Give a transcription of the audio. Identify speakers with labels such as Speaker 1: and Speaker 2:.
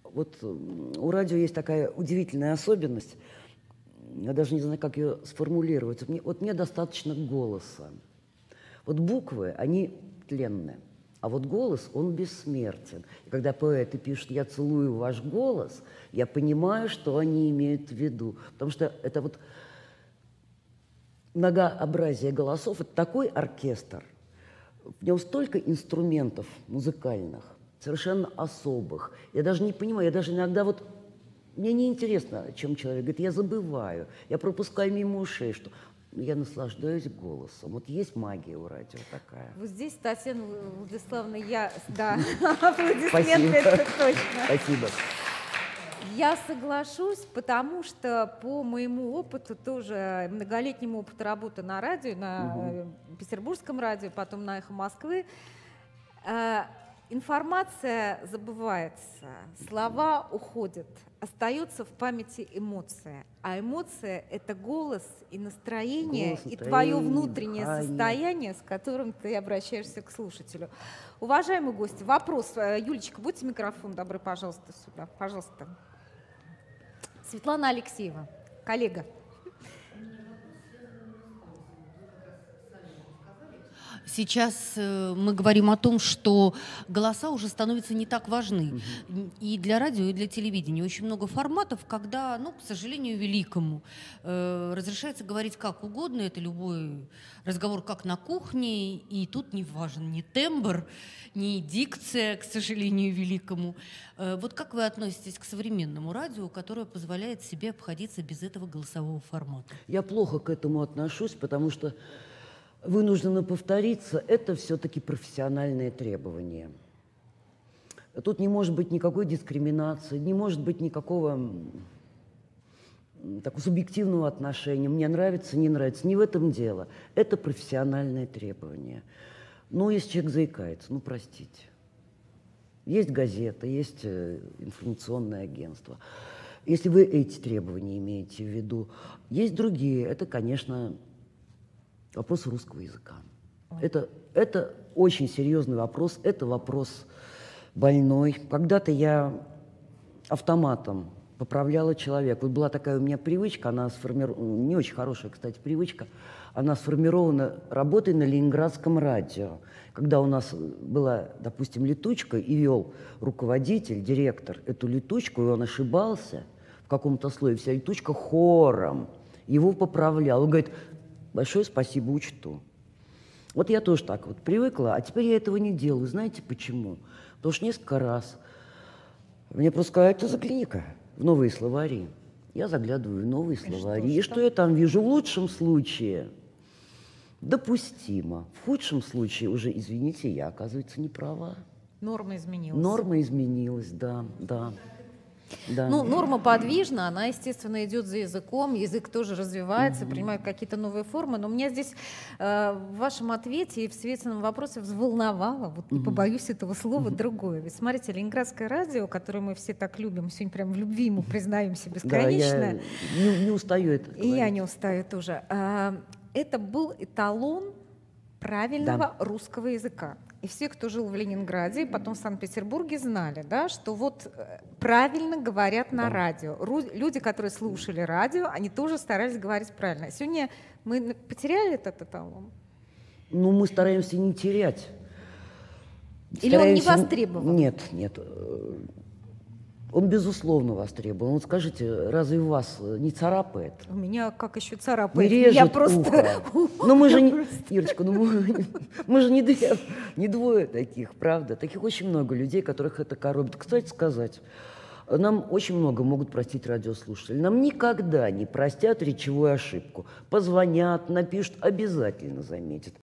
Speaker 1: Вот у радио есть такая удивительная особенность, я даже не знаю, как ее сформулировать. Вот мне достаточно голоса. Вот буквы, они тленны, а вот голос, он бессмертен. И когда поэты пишут «я целую ваш голос», я понимаю, что они имеют в виду. Потому что это вот многообразие голосов, это такой оркестр, в нем столько инструментов музыкальных, совершенно особых. Я даже не понимаю, я даже иногда вот, мне неинтересно, о чем человек говорит, я забываю, я пропускаю мимо ушей, что я наслаждаюсь голосом. Вот есть магия у радио такая.
Speaker 2: Вот здесь, Татьяна Владиславовна, да, аплодисменты, это точно.
Speaker 1: Спасибо.
Speaker 2: Я соглашусь, потому что по моему опыту, тоже многолетнему опыту работы на радио, на Петербургском радио, потом на «Эхо Москвы», информация забывается, слова уходят, остается в памяти эмоция. А эмоция — это голос и настроение, и твое внутреннее состояние, с которым ты обращаешься к слушателю. Уважаемые гости, вопрос. Юлечка, будьте микрофон добры, пожалуйста, сюда. Пожалуйста. Светлана Алексеева, коллега.
Speaker 3: Сейчас мы говорим о том, что голоса уже становятся не так важны. И для радио, и для телевидения. Очень много форматов, когда, к сожалению, великому, разрешается говорить как угодно. Это любой разговор, как на кухне. И тут не важен ни тембр, ни дикция, к сожалению, великому. Вот как вы относитесь к современному радио, которое позволяет себе обходиться без этого голосового формата?
Speaker 1: Я плохо к этому отношусь, потому что вынуждена повториться, это все-таки профессиональные требования. Тут не может быть никакой дискриминации, не может быть никакого такого субъективного отношения. Мне нравится, не нравится. Не в этом дело. Это профессиональные требования. Но если человек заикается, простите. Есть газета, есть информационное агентство. Если вы эти требования имеете в виду, есть другие. Это, конечно, вопрос русского языка. Это очень серьезный вопрос, это вопрос больной. Когда-то я автоматом поправляла человека. Вот была такая у меня привычка, она сформирована, не очень хорошая, кстати, привычка, она сформирована работой на Ленинградском радио. Когда у нас была, допустим, летучка, и вел руководитель, директор эту летучку, и он ошибался в каком-то слое, вся летучка хором его поправлял. Он говорит: большое спасибо, учту. Вот я тоже так вот привыкла, а теперь я этого не делаю. Знаете почему? Потому что несколько раз мне просто сказали: это загляни-ка в новые словари. Я заглядываю в новые словари. И что я там вижу? В лучшем случае допустимо. В худшем случае уже, извините, я, оказывается, не права.
Speaker 2: Норма изменилась.
Speaker 1: Норма изменилась, да. Да.
Speaker 2: Норма подвижна, она, естественно, идет за языком, язык тоже развивается, принимает какие-то новые формы. Но меня здесь в вашем ответе и в Светином вопросе взволновало, вот не побоюсь этого слова, другое. Ведь смотрите, Ленинградское радио, которое мы все так любим, сегодня прям в любви ему признаемся бесконечно.
Speaker 1: Да, я не устаю это говорить.
Speaker 2: И я не устаю тоже. Это был эталон правильного русского языка. И все, кто жил в Ленинграде и потом в Санкт-Петербурге, знали, да, что вот правильно говорят на радио. Люди, которые слушали радио, они тоже старались говорить правильно. Сегодня мы потеряли этот эталон?
Speaker 1: Мы стараемся не терять.
Speaker 2: Или он не востребован?
Speaker 1: Нет. Он, безусловно, востребован. Вот скажите, разве вас не царапает?
Speaker 2: У меня как еще царапает?
Speaker 1: Не режет
Speaker 2: я просто...
Speaker 1: ухо. Мы же не... Ирочка, мы же не двое таких, правда? Таких очень много людей, которых это коробит. Кстати сказать, нам очень много могут простить радиослушатели. Нам никогда не простят речевую ошибку. Позвонят, напишут, обязательно заметят.